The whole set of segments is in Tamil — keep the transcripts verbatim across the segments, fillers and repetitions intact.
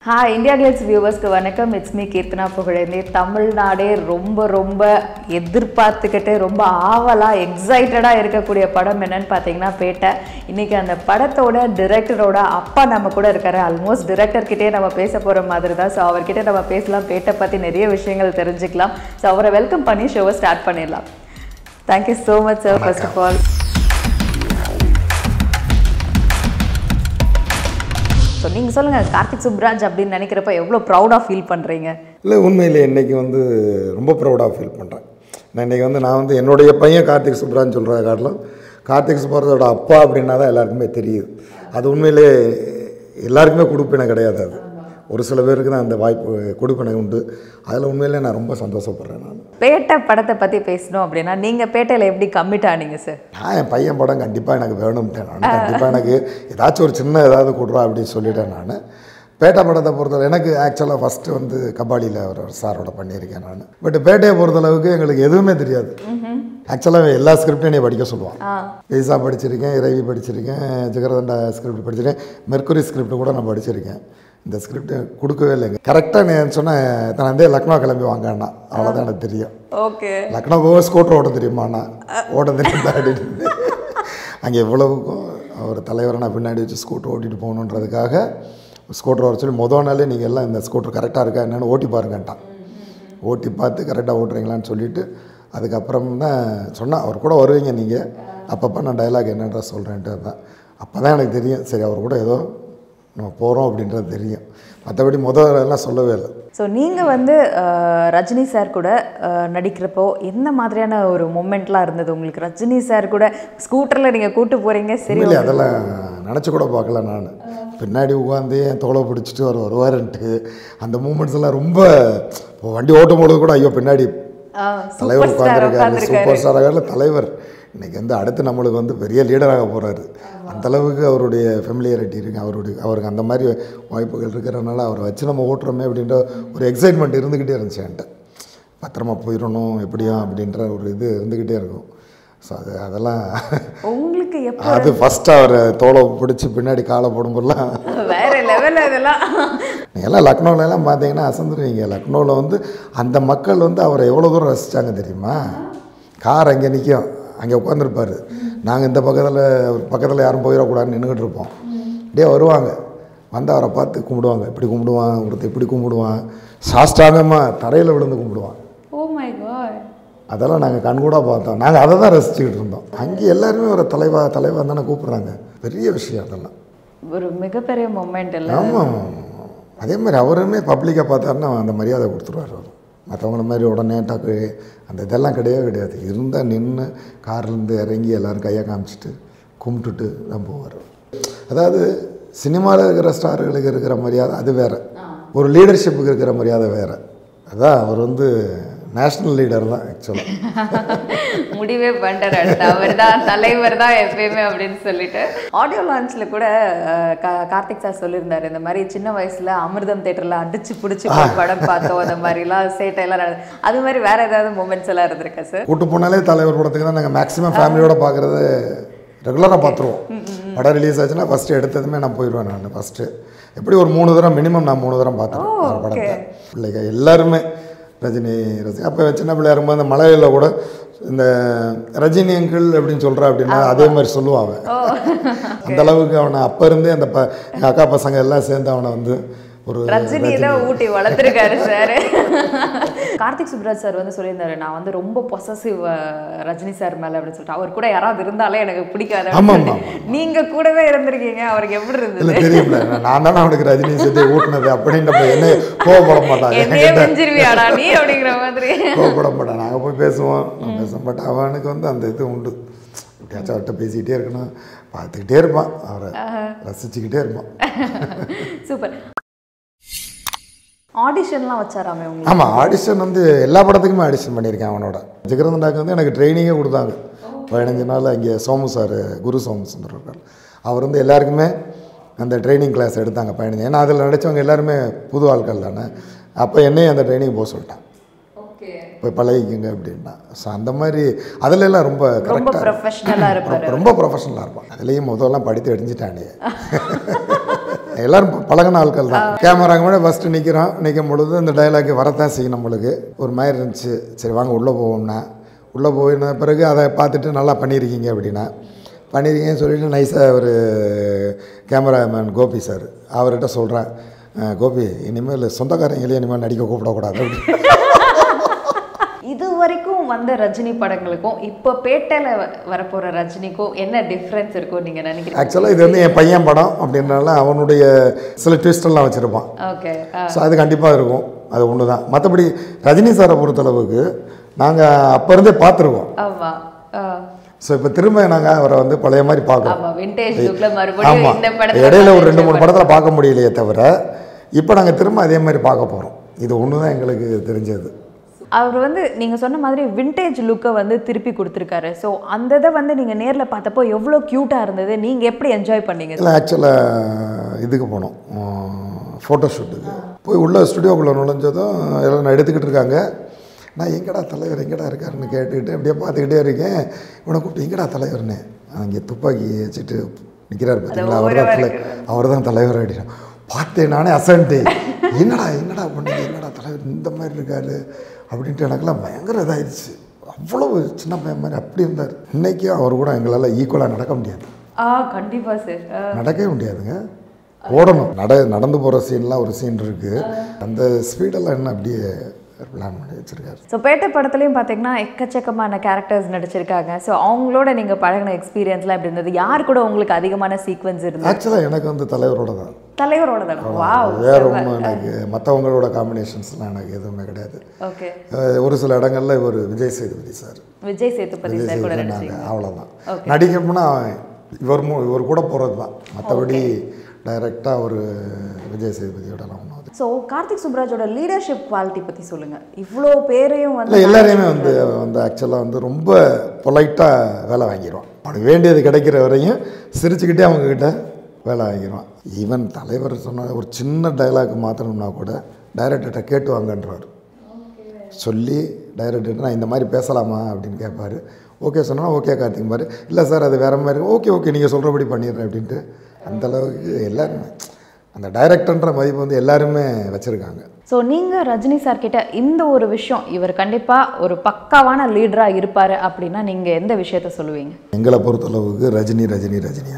Hi, Indiaglitz viewers ku vanakkam. It's me Kirtana Pugalende. Tamil Nadu romba romba எதிர்பார்த்துக்கிட்டு ரொம்ப ஆவலா எக்ஸைட்டடா இருக்கக்கூடிய படம் என்னன்னு பாத்தீங்கன்னா Petta. இன்னைக்கு அந்த படத்தோட டைரக்டரோட அப்பா நம்ம கூட இருக்காரு. ஆல்மோஸ்ட் டைரக்டர் கிட்டே நம்ம பேச போற மாதிரி தான். சோ அவர்கிட்ட நம்ம பேசலாம். Petta பத்தி நிறைய விஷயங்கள் தெரிஞ்சுக்கலாம். சோ அவரை வெல்கம் பண்ணி ஷோவை ஸ்டார்ட் பண்ணிடலாம். Thank you so much sir first of all. So நீங்க சொல்லுங்க கார்த்திக் சுப்ராஜ் அப்படினு நினைக்கிறப்ப எவ்வளவு ப்ரௌடா ஃபீல் பண்றீங்க? இல்ல உண்மையிலே இன்னைக்கு வந்து ரொம்ப ப்ரௌடா ஃபீல் பண்றேன். நான் இன்னைக்கு வந்து நான் வந்து என்னோட பையன் கார்த்திக் சுப்ராஜ் சொல்றத காட்டிலும் கார்த்திக் சுப்ராஜோட அப்பா அப்படினா தான் எல்லாருக்குமே தெரியுது. அது உண்மையிலே எல்லாருக்குமே கொடுப்பின கிடையாது அது. ஒரு சில பேருக்கு தான் அந்த வாய்ப்பு கொடுப்பின உண்டு. அதில் உண்மையிலே நான் ரொம்ப சந்தோஷப்படுறேன் நான். Petta படத்தை பத்தி பேசணும் அப்படினா நீங்க Pettaல எப்படி கமிட் ஆனீங்க சார்? நான் என் பையன் படம் கண்டிப்பா எனக்கு வேணும்ட்டேன் நான். கண்டிப்பா எனக்கு ஏதாச்சும் ஒரு சின்ன ஏதாவது கொடுறா அப்படி சொல்லிட்டேன் நான். Petta படத்தை பொறுத்தவரை எனக்கு ஆக்சுவலாக ஃபஸ்ட்டு வந்து கபாடியில் ஒரு சாரோட பண்ணியிருக்கேன் நான். பட் Pettaயை பொறுத்தளவுக்கு எங்களுக்கு எதுவுமே தெரியாது. ஆக்சுவலாக எல்லா ஸ்கிரிப்டையும் நீ படிக்க சொல்லுவான். பைசா படிச்சிருக்கேன், இறைவி படிச்சிருக்கேன், ஜிகரதண்டா ஸ்கிரிப்ட் படிச்சிருக்கேன், மெர்க்குரி ஸ்கிரிப்ட் கூட நான் படிச்சிருக்கேன். இந்த ஸ்கிரிப்ட் கொடுக்கவே இல்லைங்க. கரெக்டாக நான் சொன்னேன் நான் வந்து லக்னோ கிளம்பி வாங்கண்ணா, அவ்வளோதான் எனக்கு தெரியும். ஓகே, லக்னோ போக ஸ்கூட்டர் ஓட்ட தெரியுமாண்ணா, ஓட்ட தெரியும் அப்படின்னு. அங்கே எவ்வளவுக்கும் அவர் தலைவரை நான் பின்னாடி வச்சு ஸ்கூட்டர் ஓட்டிகிட்டு போகணுன்றதுக்காக ஸ்கூட்டர் வர சொல்லி மொதல் நாளே நீங்கள் எல்லாம் இந்த ஸ்கூட்டர் கரெக்டாக இருக்கா என்னென்னு ஓட்டி பாருங்கன்ட்டான். ஓட்டி பார்த்து கரெக்டாக ஓட்டுறீங்களான்னு சொல்லிவிட்டு அதுக்கப்புறம் தான் சொன்னால் அவர் கூட வருவீங்க நீங்கள், அப்பப்போ நான் டைலாக் என்னன்ற சொல்கிறேன்ட்டு தான். அப்போ தான் எனக்கு தெரியும் சரி அவர் கூட ஏதோ நம்ம போகிறோம் அப்படின்றது தெரியும். மற்றபடி முதல்லாம் சொல்லவே இல்லை. ஸோ நீங்கள் வந்து ரஜினி சார் கூட நடிக்கிறப்போ எந்த மாதிரியான ஒரு மூமெண்ட்லாம் இருந்தது உங்களுக்கு? ரஜினி சார் கூட ஸ்கூட்டரில் நீங்கள் கூட்டு போகிறீங்க, சரி இல்லை அதெல்லாம் நினச்சி கூட பார்க்கல நான். பின்னாடி உட்காந்து என் தோலை பிடிச்சிட்டு அவர் வருவாருன்ட்டு அந்த மூமெண்ட்ஸ் எல்லாம் ரொம்ப வண்டி ஓட்டும் பொழுது கூட ஐயோ பின்னாடி தலைவர் உட்காந்துருக்காரு, சூப்பர் ஸ்டாராக தலைவர் இன்றைக்கி வந்து அடுத்து நம்மளுக்கு வந்து பெரிய லீடராக போகிறாரு. அந்தளவுக்கு அவருடைய ஃபெமிலியாரிட்டி இருக்குது, அவருடைய அவருக்கு அந்த மாதிரி வாய்ப்புகள் இருக்கிறதுனால அவரை வச்சு நம்ம ஓட்டுறோமே அப்படின்ற ஒரு எக்ஸைட்மெண்ட் இருந்துக்கிட்டே இருந்துச்சு என்கிட்ட. பத்திரமா போயிடணும் எப்படியும் அப்படின்ற ஒரு இது இருந்துக்கிட்டே இருக்கும். ஸோ அது அதெல்லாம் உங்களுக்கு அது ஃபஸ்ட்டு அவரை தோலை பிடிச்சி பின்னாடி காலை போடும்போதெல்லாம் வேறு லெவலில் அதெல்லாம் நீங்கள்லாம் லக்னோவிலலாம் பார்த்தீங்கன்னா அசந்துருவீங்க. லக்னோவில் வந்து அந்த மக்கள் வந்து அவரை எவ்வளோ தூரம் ரசித்தாங்க தெரியுமா? கார் அங்கே நிற்கும், அங்கே உட்காந்துருப்பார், நாங்கள் இந்த பக்கத்தில் பக்கத்தில் யாரும் போயிடக்கூடாதுன்னு நின்றுக்கிட்டு இருப்போம். அப்படியே வருவாங்க, வந்து அவரை பார்த்து கும்பிடுவாங்க. இப்படி கும்பிடுவான், ஒருத்தர் இப்படி கும்பிடுவான், சாஷ்டாங்கமாக தரையில் விழுந்து கும்பிடுவான். ஓ மை காட், அதெல்லாம் நாங்கள் கண்கூடாக பார்த்தோம். நாங்கள் அதை தான் ரசிச்சுக்கிட்டு இருந்தோம். அங்கே எல்லாருமே ஒரு தலைவா தலைவா தானே கூப்பிட்றாங்க, பெரிய விஷயம் அதெல்லாம். ஒரு மிகப்பெரிய மொமெண்ட் இல்லை? ஆமாம், அதே மாதிரி அவருமே பப்ளிக்காக பார்த்தாருன்னா அந்த மரியாதை கொடுத்துருவார். அவர் மற்றவங்கள மாதிரி உடனே டக்கு அந்த இதெல்லாம் கிடையவே கிடையாது. இருந்தால் நின்று கார்லேருந்து இறங்கி எல்லோரும் கையை காமிச்சிட்டு கும்பிட்டுட்டு தான் போவார். அதாவது சினிமாவில் இருக்கிற ஸ்டார்களுக்கு இருக்கிற மரியாதை அது வேறு, ஒரு லீடர்ஷிப்புக்கு இருக்கிற மரியாதை வேறு. அதான் அவர் வந்து நேஷ்னல் லீடர் தான் ஆக்சுவலாக. முடிவே பண்ணிட்டார், அடுத்து அவர் தான் தலைவர் தான் எப்பயுமே அப்படின்னு சொல்லிட்டு. ஆடியோ லான்ச்சில் கூட கார்த்திக் சார் சொல்லியிருந்தார், இந்த மாதிரி சின்ன வயசில் அமிர்தம் தேட்டரில் அடிச்சு பிடிச்சி படம் பார்த்தோம், அந்த மாதிரிலாம் சேட்டையெல்லாம் நடந்து, அது மாதிரி வேறு ஏதாவது மூமெண்ட்ஸ் எல்லாம் இருந்திருக்கா சார்? கூட்டு போனாலே தலைவர் படத்துக்கு தான் நாங்கள் மேக்ஸிமம் ஃபேமிலியோடு பார்க்குறது ரெகுலராக பார்த்துருவோம். படம் ரிலீஸ் ஆச்சுன்னா ஃபஸ்ட்டு எடுத்ததுமே நான் போயிடுவேன். நான் ஃபஸ்ட்டு எப்படி ஒரு மூணு தரம் மினிமம் நான் மூணு தரம் பார்த்துருவேன் படத்தை. பிள்ளைங்க எல்லாருமே ரஜினி ரஜினி அப்போ சின்ன பிள்ளையா இருக்கும்போது அந்த மலையில் கூட இந்த ரஜினி அங்கிள் அப்படின்னு சொல்கிறா அப்படின்னா அதே மாதிரி சொல்லுவான் அவன். அந்த அளவுக்கு அவனை அப்போ இருந்தே அந்த ப எங்கள் அக்கா பசங்க எல்லாம் சேர்ந்து அவனை வந்து ஒரு ரஜினி தான் ஊட்டி வளர்த்துருக்காரு சார். கார்த்திக் சுப்ராஜ் சார் வந்து சொல்லியிருந்தாரு, நான் வந்து ரொம்ப பொசசிவ் ரஜினி சார் மேலே அப்படின்னு சொல்லிட்டு, அவர் கூட யாராவது இருந்தாலே எனக்கு பிடிக்காது. ஆமாம், நீங்கள் கூடவே இருந்திருக்கீங்க, அவருக்கு எப்படி இருந்தது? இல்லை தெரியும்ல, நான் தானே அவனுக்கு ரஜினி சேர்த்து ஊட்டினது அப்படின்ற என்ன கோவப்பட மாட்டாங்க, செஞ்சிருவியாடா நீ அப்படிங்கிற மாதிரி கோவப்பட மாட்டான். நாங்கள் போய் பேசுவோம், நான் பேசுவோம். பட் அவனுக்கு வந்து அந்த இது உண்டு, எப்படியாச்சும் அவர்கிட்ட பேசிக்கிட்டே இருக்கணும், பார்த்துக்கிட்டே இருப்பான், அவரை ரசிச்சுக்கிட்டே இருப்பான். சூப்பர். ஆடிஷன்லாம் வச்சாராமே உங்களுக்கு? ஆமாம், ஆடிஷன் வந்து எல்லா படத்துக்குமே ஆடிஷன் பண்ணியிருக்கேன் அவனோட. ஜிகரதண்டாக்கு வந்து எனக்கு ட்ரைனிங்கே கொடுத்தாங்க பதினஞ்சு நாள். அங்கே சோமு சார், குரு சோமு சுந்தர் இருக்கார், அவர் வந்து எல்லாருக்குமே அந்த ட்ரைனிங் கிளாஸ் எடுத்தாங்க பதினஞ்சு. ஏன்னா அதில் நடித்தவங்க எல்லாருமே புது ஆட்கள் தானே. அப்போ என்னையும் அந்த ட்ரைனிங் போக சொல்லிட்டான், போய் பழகிக்குங்க அப்படின்னா. ஸோ அந்த மாதிரி அதில் எல்லாம் ரொம்ப கரெக்டாக ப்ரொஃபஷனலாக இருப்பார், ரொம்ப ப்ரொஃபஷனலாக இருப்பான். அதுலேயும் முதல்லாம் படித்து அடிஞ்சிட்டானே. எல்லோரும் பழகின ஆட்கள் தான். கேமராங்க முன்னாடி ஃபஸ்ட்டு நிற்கிறோம். நிற்கும் பொழுது இந்த டைலாக் வரத்தான் செய்யும் நம்மளுக்கு. ஒரு மாதிரி இருந்துச்சு. சரி வாங்க உள்ளே போவோம்னா உள்ளே போயின பிறகு அதை பார்த்துட்டு நல்லா பண்ணியிருக்கீங்க அப்படின்னா பண்ணியிருக்கீங்கன்னு சொல்லிட்டு நைஸாக ஒரு கேமராமேன் கோபி சார் அவர்கிட்ட சொல்கிறேன், கோபி இனிமேல் சொந்தக்காரங்களே இனிமேல் நடிக்க கூப்பிடக்கூடாது அப்படின்னு. இது வரைக்கும் வந்த ரஜினி படங்களுக்கும் இப்போ பேட்டையில் வரப்போகிற ரஜினிக்கும் என்ன டிஃப்ரென்ஸ் இருக்கும் நீங்கள் நினைக்கிறீங்க? ஆக்சுவலாக இது வந்து என் பையன் படம் அப்படின்றனால அவனுடைய சில ட்விஸ்டெல்லாம் வச்சுருப்பான். ஓகே. ஸோ அது கண்டிப்பாக இருக்கும். அது ஒன்று தான். மற்றபடி ரஜினி சாரை பொறுத்தளவுக்கு நாங்கள் அப்போ இருந்தே பார்த்துருவோம். ஆமாம். ஸோ இப்போ திரும்ப நாங்கள் அவரை வந்து பழைய மாதிரி பார்க்குறோம். ஆமாம், இடையில ஒரு ரெண்டு மூணு படத்தில் பார்க்க முடியலையே தவிர இப்போ நாங்கள் திரும்ப அதே மாதிரி பார்க்க போகிறோம். இது ஒன்று தான் எங்களுக்கு தெரிஞ்சது. அவர் வந்து நீங்கள் சொன்ன மாதிரி விண்டேஜ் லுக்கை வந்து திருப்பி கொடுத்துருக்காரு. ஸோ அந்த இதை வந்து நீங்கள் நேரில் பார்த்தப்போ எவ்வளோ க்யூட்டாக இருந்தது, நீங்கள் எப்படி என்ஜாய் பண்ணீங்க? இல்லை ஆக்சுவலாக இதுக்கு போனோம், ஃபோட்டோ ஷூட்டுக்கு போய் உள்ள ஸ்டுடியோக்குள்ளே நுழைஞ்சதும் எல்லாம் நான் எடுத்துக்கிட்டு இருக்காங்க. நான் எங்கடா தலைவர் எங்கடா இருக்காருன்னு கேட்டுக்கிட்டு அப்படியே பார்த்துக்கிட்டே இருக்கேன். இவனை கூப்பிட்டு எங்கடா தலைவர்னு அங்கே துப்பாக்கி வச்சுட்டு நிற்கிறார் பார்த்தீங்களா, அவர் தான் தலை அவர் தான் தலைவர் அப்படின்னா பார்த்தேன். நானே அசன்ட்டு என்னடா என்னடா பண்ணீங்க, என்னடா தலைவர் இந்த மாதிரி இருக்காரு அப்படின்ட்டு எனக்கெல்லாம் பயங்கர இதாகிடுச்சு. அவ்வளோ சின்ன பையன் மாதிரி அப்படி இருந்தார். இன்றைக்கும் அவர் கூட எங்களால் ஈக்குவலாக நடக்க முடியாது. ஆ கண்டிப்பாக சார், நடக்கவே முடியாதுங்க. ஓடணும். நட நடந்து போகிற சீன்லாம் ஒரு சீன் இருக்குது. அந்த ஸ்பீடெல்லாம் என்ன அப்படியே பிளான் பண்ணி வச்சுருக்காரு. ஸோ பேட்டை படத்துலையும் பார்த்தீங்கன்னா எக்கச்சக்கமான கேரக்டர்ஸ் நடிச்சிருக்காங்க. ஸோ அவங்களோட நீங்கள் பழகின எக்ஸ்பீரியன்ஸ்லாம் எப்படி இருந்தது? யார் கூட உங்களுக்கு அதிகமான சீக்வன்ஸ் இருந்தது? ஆக்சுவலாக எனக்கு வந்து தலைவரோட தான். தலைவரோட தான். வாவ். வேற ஒன்றும் எனக்கு மற்றவங்களோட காம்பினேஷன்ஸ்லாம் எனக்கு எதுவுமே கிடையாது. ஓகே. ஒரு சில இடங்களில் ஒரு விஜய் சேதுபதி சார் விஜய் சேதுபதி சார் கூட நடிச்சிங்க. அவ்வளோதான். நடிக்கணும்னா இவர் இவர் கூட போகிறது தான். மற்றபடி டைரெக்டாக ஒரு விஜய் சேதுபதியோடலாம் ஒன்றும். ஸோ கார்த்திக் சுப்ராஜோட லீடர்ஷிப் குவாலிட்டி பற்றி சொல்லுங்கள். இவ்வளோ பேரையும் வந்து எல்லாரையுமே வந்து வந்து ஆக்சுவலாக வந்து ரொம்ப பொலைட்டாக வேலை வாங்கிடுவான். அவனுக்கு வேண்டியது கிடைக்கிற வரையும் சிரிச்சுக்கிட்டே அவங்கக்கிட்ட வேலை வாங்கிடுவான். ஈவன் தலைவர் சொன்ன ஒரு சின்ன டைலாக் மாற்றணும்னா கூட டைரக்டர்கிட்ட கேட்டு வாங்கன்றவர். சொல்லி டைரக்டர் நான் இந்த மாதிரி பேசலாமா அப்படின்னு கேட்பார். ஓகே சொன்னால் ஓகே கார்த்திக் பாரு, இல்லை சார் அது வேறு மாதிரி, ஓகே ஓகே நீங்கள் சொல்கிறபடி பண்ணிடுறேன் அப்படின்ட்டு அந்தளவுக்கு எல்லாருமே அந்த டைரக்டர்ன்ற மதிப்பு வந்து எல்லாருமே வச்சுருக்காங்க. ஸோ நீங்கள் ரஜினி சார் கிட்ட இந்த ஒரு விஷயம் இவர் கண்டிப்பாக ஒரு பக்காவான லீடராக இருப்பார் அப்படின்னா நீங்கள் எந்த விஷயத்த சொல்லுவீங்க? எங்களை பொறுத்தளவுக்கு ரஜினி ரஜினி ரஜினியா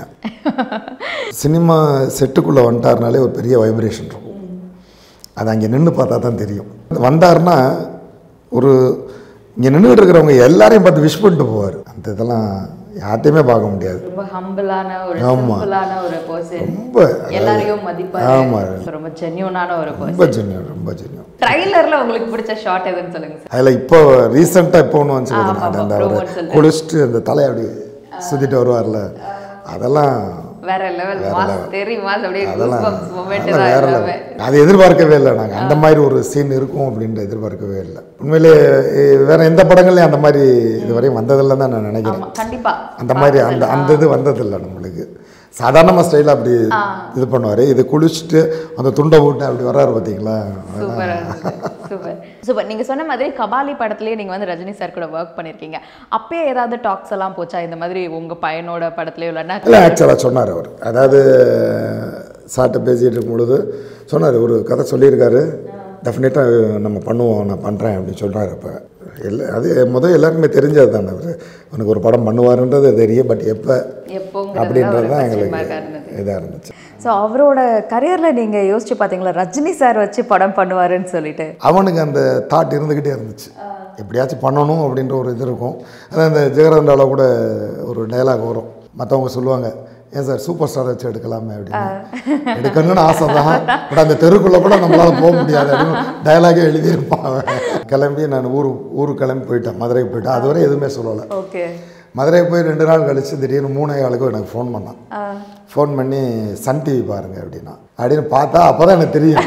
சினிமா செட்டுக்குள்ளே வந்துட்டார்னாலே ஒரு பெரிய வைப்ரேஷன் இருக்கும். அது அங்கே நின்று பார்த்தா தான் தெரியும். வந்தார்னா ஒரு இங்கே நின்றுட்டு இருக்கிறவங்க எல்லாரையும் பார்த்து விஷ் பண்ணிட்டு போவார். அந்த இதெல்லாம் யார்ட்டையுமே பார்க்க முடியாது. ரொம்ப ஹம்பிளான ஒரு சிம்பிளான ஒரு பர்சன், ரொம்ப எல்லாரையும் மதிப்பாரு. ஆமா, ரொம்ப ஜென்யூனான ஒரு பர்சன். ரொம்ப ஜென்யூன், ரொம்ப ஜென்யூன். ட்ரைலர்ல உங்களுக்கு பிடிச்ச ஷாட் எதுன்னு சொல்லுங்க சார். அதில் இப்போ ரீசெண்டாக இப்போ ஒன்று வந்துச்சு, அந்த அவர் குளிச்சுட்டு அந்த தலையை அப்படி சுற்றிட்டு வருவார்ல, அதெல்லாம் வேற லெவல் மாஸ் தெரியுமா? அப்படியே கூஸ்பம்ஸ் மொமெண்ட் தான். வேற லெவல். அது எதிர்பார்க்கவே இல்லை நாங்கள். அந்த மாதிரி ஒரு சீன் இருக்கும் அப்படின்ட்டு எதிர்பார்க்கவே இல்லை. உண்மையிலே வேற எந்த படங்கள்லையும் அந்த மாதிரி இதுவரையும் வந்ததில்லை தான் நான் நினைக்கிறேன். கண்டிப்பா அந்த மாதிரி அந்த அந்த இது வந்ததில்லை நம்மளுக்கு. சாதாரணமாக ஸ்டைலாக அப்படி இது பண்ணுவார். இது குளிச்சுட்டு அந்த துண்டை போட்டு அப்படி வர்றாரு பார்த்தீங்களா? Super super super. நீங்கள் சொன்ன மாதிரி கபாலி படத்துலேயே நீங்கள் வந்து ரஜினி சார் கூட ஒர்க் பண்ணியிருக்கீங்க. அப்பயே ஏதாவது டாக்ஸ் எல்லாம் போச்சா இந்த மாதிரி உங்கள் பையனோட படத்துலேயே? இல்லைன்னா இல்லை, ஆக்சுவலாக சொன்னார் அவர். அதாவது சார்ட்ட பேசிகிட்டு இருக்கும் பொழுது சொன்னார், ஒரு கதை சொல்லியிருக்காரு, டெஃபினட்டாக நம்ம பண்ணுவோம், நான் பண்ணுறேன் அப்படின்னு சொல்கிறாரு. இப்போ எல்லா அது முதல் எல்லாருக்குமே தெரிஞ்சது தானே, அவர் எனக்கு ஒரு படம் பண்ணுவாருன்றது தெரியும். பட் எப்போ அப்படின்றது தான் எங்களுக்கு இதாக இருந்துச்சு. ஸோ அவரோட கரியரில் நீங்கள் யோசிச்சு பார்த்தீங்களா ரஜினி சார் வச்சு படம் பண்ணுவாருன்னு சொல்லிட்டு? அவனுக்கு அந்த தாட் இருந்துக்கிட்டே இருந்துச்சு, எப்படியாச்சும் பண்ணணும் அப்படின்ற ஒரு இது இருக்கும். அதான் இந்த ஜெகரந்தாவில் கூட ஒரு டைலாக் வரும். மற்றவங்க சொல்லுவாங்க, ஏன் சார் சூப்பர் ஸ்டார் வச்சு எடுக்கலாமே அப்படின்னு. எடுக்கணும்னு ஆசை தான், பட் அந்த தெருக்குள்ளே கூட நம்மளால் போக முடியாது அப்படின்னு டைலாகே எழுதியிருப்பான். கிளம்பி நான் ஊர் ஊருக்கு கிளம்பி போயிட்டேன், மதுரைக்கு போயிட்டேன். அதுவரை எதுவுமே சொல்லலை. ஓகே. மதுரை போய் ரெண்டு நாள் கழிச்சு திடீர்னு மூணே ஆளுக்கும் எனக்கு ஃபோன் பண்ணான். ஃபோன் பண்ணி சன் டிவி பாருங்க அப்படின்னா, அப்படின்னு பார்த்தா அப்போ தான் எனக்கு தெரியும்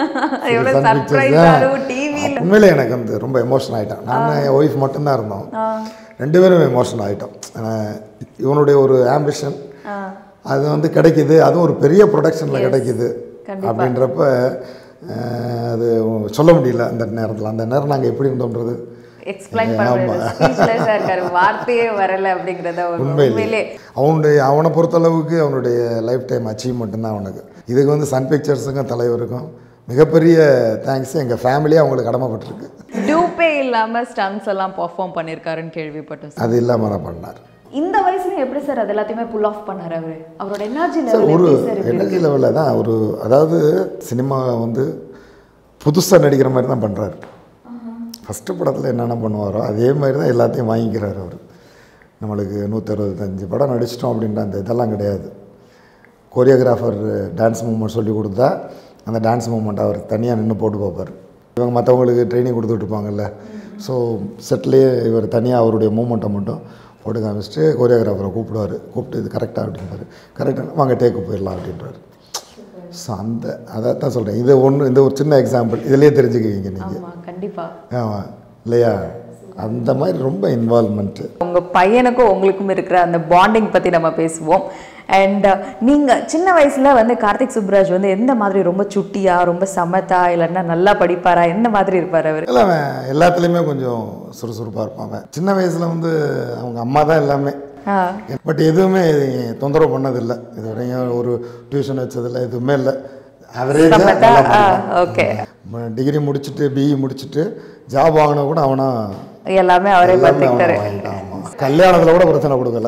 உண்மையிலே எனக்கு வந்து ரொம்ப எமோஷன் ஆகிட்டேன். நான் என் ஒய்ஃப் மட்டும்தான் இருந்தோம், ரெண்டு பேரும் எமோஷன் ஆகிட்டோம். இவனுடைய ஒரு ஆம்பிஷன் அது வந்து கிடைக்கிது, அதுவும் ஒரு பெரிய ப்ரொடக்ஷனில் கிடைக்கிது அப்படின்றப்ப அது சொல்ல முடியல. அந்த நேரத்தில் அந்த நேரம் நாங்கள் எப்படி இருந்தோன்றது எக்ஸ்பிளைன் பண்ணுறது ஸ்பீச்லெஸ்ஸாக இருக்காரு, வார்த்தையே வரலை அப்படிங்கிறத உண்மையிலே அவனுடைய அவனை பொறுத்தளவுக்கு அவனுடைய லைஃப் டைம் அச்சீவ்மெண்ட் தான் அவனுக்கு. இதுக்கு வந்து சன் பிக்சர்ஸுக்கும் தலைவருக்கும் மிகப்பெரிய தேங்க்ஸ். எங்கள் ஃபேமிலியே அவங்களுக்கு கடமைப்பட்டிருக்கு. டூப்பே இல்லாமல் ஸ்டன்ஸ் எல்லாம் பர்ஃபார்ம் பண்ணியிருக்காருன்னு கேள்விப்பட்டேன். அது இல்லாமல் தான் பண்ணார். இந்த வயசுல எப்படி சார் அது எல்லாத்தையுமே புல் ஆஃப் பண்ணார் அவர்? அவரோட எனர்ஜி லெவல் ஒரு எனர்ஜி லெவலில் தான் ஒரு, அதாவது சினிமா வந்து புதுசாக நடிக்கிற மாதிரி தான் பண்ணுறாரு. ஃபஸ்ட்டு படத்தில் என்னென்ன பண்ணுவாரோ அதே மாதிரி தான் எல்லாத்தையும் வாங்கிக்கிறார் அவர். நம்மளுக்கு நூற்றி அறுபத்தஞ்சு படம் நடிச்சிட்டோம் அப்படின்ற அந்த இதெல்லாம் கிடையாது. கோரியோகிராஃபர் டான்ஸ் மூமெண்ட் சொல்லி கொடுத்தா அந்த டான்ஸ் மூமெண்ட் அவர் தனியாக நின்று போட்டு பார்ப்பார். இவங்க மற்றவங்களுக்கு ட்ரைனிங் கொடுத்துட்ருப்பாங்கல்ல, ஸோ செட்லேயே இவர் தனியாக அவருடைய மூமெண்ட்டை மட்டும் போட்டு காமிச்சிட்டு கோரியோகிராஃபரை கூப்பிடுவார். கூப்பிட்டு இது கரெக்டாக அப்படின்றாரு. கரெக்டாக வாங்க டேக்கு போயிடலாம் அப்படின்றாரு. ஸோ அந்த அதை தான் சொல்கிறேன். இது ஒன்று, இந்த ஒரு சின்ன எக்ஸாம்பிள் இதிலே தெரிஞ்சுக்குவீங்க நீங்கள். கண்டிப்பாக ஆமாம் இல்லையா? அந்த மாதிரி ரொம்ப இன்வால்மெண்ட்டு. உங்கள் பையனுக்கும் உங்களுக்கும் இருக்கிற அந்த பாண்டிங் பற்றி நம்ம பேசுவோம். அண்ட் நீங்கள் சின்ன வயசில் வந்து கார்த்திக் சுப்ராஜ் வந்து எந்த மாதிரி, ரொம்ப சுட்டியா, ரொம்ப சமத்தா, இல்லைன்னா நல்லா படிப்பாரா, எந்த மாதிரி இருப்பார் அவர்? இல்லை, அவன் எல்லாத்துலேயுமே கொஞ்சம் சுறுசுறுப்பாக இருப்பான். சின்ன வயசில் வந்து அவங்க அம்மா தான் எல்லாமே. பட் எதுவுமே தொந்தரவு பண்ணதில்லை இது வரையும். ஒரு டியூஷன் வச்சதில்லை, எதுவுமே இல்லை. அவரேஜாக ஓகே. டிகிரி முடிச்சுட்டு பிஇ முடிச்சுட்டு ஜாப் வாங்கினா கூட அவனா எல்லாமே அவரே பார்த்துக்கிட்டாரு. கல்யாணத்தில் கூட பிரச்சனை கொடுக்கல.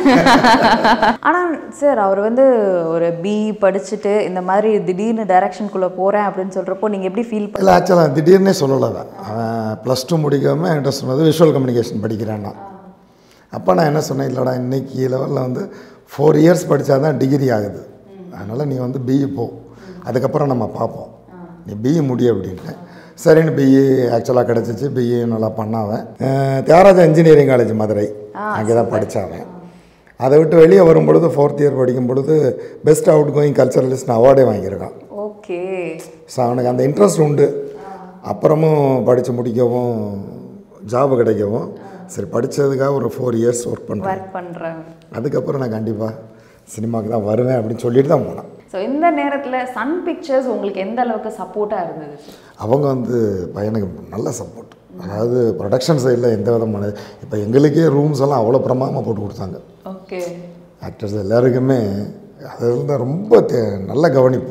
ஆனால் சார் அவர் வந்து ஒரு பிஇ படிச்சுட்டு இந்த மாதிரி திடீர்னு டைரக்ஷனுக்குள்ளே போகிறேன் அப்படின்னு சொல்கிறப்போ நீங்கள் எப்படி ஃபீல் பண்ணல? இல்லை, ஆக்சுவலாக திடீர்னே சொல்லலை. அவன் ப்ளஸ் டூ முடிக்காமல் என்கிட்ட சொன்னது விஷுவல் கம்யூனிகேஷன் படிக்கிறேன்னா. அப்போ நான் என்ன சொன்னேன், இல்லைடா இன்றைக்கி லெவலில் வந்து ஃபோர் இயர்ஸ் படித்தா தான் டிகிரி ஆகுது, அதனால் நீ வந்து பிஇ போ, அதுக்கப்புறம் நம்ம பார்ப்போம், நீ பிஇ முடி அப்படின்ட்டு. சரின்னு பிஇ ஆக்சுவலாக கிடச்சிச்சு. பிஇ நல்லா பண்ணாவன். தியாகராஜா இன்ஜினியரிங் காலேஜ் மதுரை, அங்கே தான் படித்தாவன். அதை விட்டு வெளியே வரும்பொழுது ஃபோர்த் இயர் படிக்கும் பொழுது பெஸ்ட் அவுட் கோயிங் கல்ச்சரலிஸ்ட் அவார்டே வாங்கியிருக்கான். ஓகே. ஸோ அவனுக்கு அந்த இன்ட்ரெஸ்ட் உண்டு. அப்புறமும் படித்து முடிக்கவும் ஜாபு கிடைக்கவும் சரி படித்ததுக்காக ஒரு ஃபோர் இயர்ஸ் ஒர்க் பண்ணுறேன் பண்ணுறேன் அதுக்கப்புறம் நான் கண்டிப்பாக சினிமாவுக்கு தான் வருவேன் அப்படின்னு சொல்லிட்டு தான் போனேன். ஸோ இந்த நேரத்தில் சன் பிக்சர்ஸ் உங்களுக்கு எந்த அளவுக்கு சப்போர்ட்டாக இருந்தது? அவங்க வந்து பையனுக்கு நல்ல சப்போர்ட். அதாவது ப்ரொடக்ஷன் சைடில் எந்த விதமான, இப்போ எங்களுக்கே ரூம்ஸ் எல்லாம் அவ்வளோ பிரமாதமாக போட்டு கொடுத்தாங்க. ஓகே. ஆக்டர்ஸ் எல்லாருக்குமே அதில் தான் ரொம்ப தே நல்ல கவனிப்பு.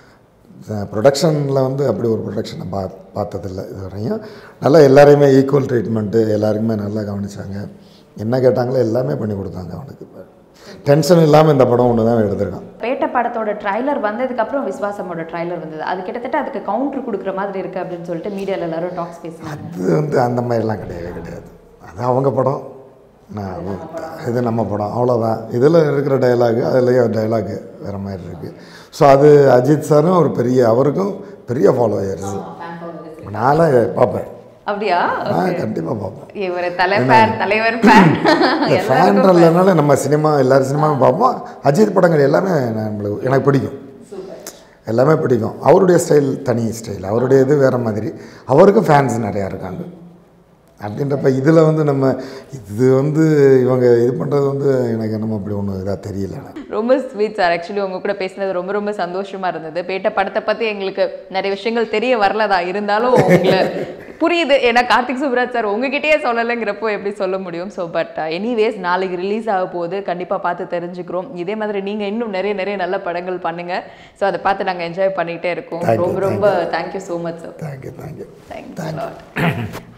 ப்ரொடக்ஷனில் வந்து அப்படி ஒரு ப்ரொடக்ஷனை பா பார்த்ததில்லை இது வரையும். நல்லா எல்லாரையுமே ஈக்குவல் ட்ரீட்மெண்ட்டு, எல்லாருக்குமே நல்லா கவனித்தாங்க. என்ன கேட்டாங்களோ எல்லாமே பண்ணி கொடுத்தாங்க. அவனுக்கு இப்போ டென்ஷன் இல்லாமல் இந்த படம் ஒன்று தான் எடுத்திருக்கான். பேட்ட படத்தோட ட்ரைலர் வந்ததுக்கப்புறம் விஸ்வாசமோட ட்ரைலர் வந்தது. அது கிட்டத்தட்ட அதுக்கு கவுண்டர் கொடுக்குற மாதிரி இருக்குது அப்படின்னு சொல்லிட்டு மீடியாவில் எல்லாரும் டாக்ஸ் பேசுனாங்க. அது வந்து அந்த மாதிரிலாம் கிடையவே கிடையாது. அது அவங்க படம், நான் இது நம்ம படம், அவ்வளோதான். இதில் இருக்கிற டைலாகு அதுலேயே டைலாகு வேறு மாதிரி இருக்குது. ஸோ அது அஜித் சாரும் ஒரு பெரிய, அவருக்கும் பெரிய ஃபாலோயர்ஸ். நான்லாம் பார்ப்பேன். அப்படியா? நான் கண்டிப்பாக பார்ப்பேன். இவர் தலைவர் தலைவர் ஃபேன் ஃபேன்றதுனால நம்ம சினிமா எல்லாரும் சினிமாவும் பார்ப்போம். அஜித் படங்கள் எல்லாமே நம்மளுக்கு எனக்கு பிடிக்கும், எல்லாமே பிடிக்கும். அவருடைய ஸ்டைல் தனி ஸ்டைல், அவருடைய இது வேறு மாதிரி. அவருக்கும் ஃபேன்ஸ் நிறையா இருக்காங்க. அப்படின்றப்ப இதில் வந்து நம்ம இது வந்து இவங்க இது பண்ணுறது வந்து எனக்கு என்னமோ அப்படி ஒன்றும் இதாக தெரியல. ரொம்ப ஸ்வீட் சார். ஆக்சுவலி உங்கள் கூட பேசினது ரொம்ப ரொம்ப சந்தோஷமாக இருந்தது. பேட்ட படத்தை பற்றி எங்களுக்கு நிறைய விஷயங்கள் தெரிய வரலதா, இருந்தாலும் உங்களை புரியுது. ஏன்னா கார்த்திக் சுப்ராஜ் சார் உங்ககிட்டயே சொல்லலைங்கிறப்போ எப்படி சொல்ல முடியும்? ஸோ பட் எனிவேஸ் நாளைக்கு ரிலீஸ் ஆக போகுது, கண்டிப்பாக பார்த்து தெரிஞ்சுக்கிறோம். இதே மாதிரி நீங்கள் இன்னும் நிறைய நிறைய நல்ல படங்கள் பண்ணுங்கள். ஸோ அதை பார்த்து நாங்கள் என்ஜாய் பண்ணிகிட்டே இருக்கோம். ரொம்ப ரொம்ப thank you so much sir. Thank you thank you thank you.